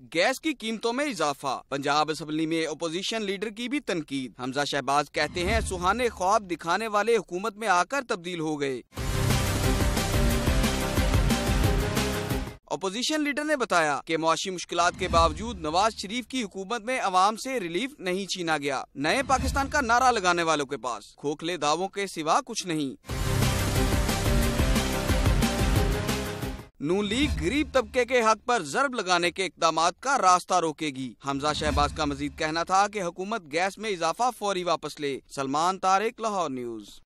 Gas की कीमतों में इजाफा। पंजाब असेंबली में अपोजिशन लीडर की भी तनकीद। हमजा शहबाज कहते हैं सुहाने ख्वाब दिखाने वाले हुकूमत में आकर तब्दील हो गए। अपोजिशन लीडर ने बताया कि मुआशी मुश्किलात के बावजूद नवाज शरीफ की हुकूमत में अवाम से रिलीफ नहीं छीना गया। नए पाकिस्तान का नारा लगाने वालों के पास खोखले दावों के सिवा कुछ नहीं। नून लीग गरीब तबके के हक पर जरब लगाने के इक़दामात का रास्ता रोकेगी। हमजा शहबाज का मजीद कहना था कि हुकूमत गैस में इजाफा फौरी वापस ले। सलमान तारिक, लाहौर न्यूज़।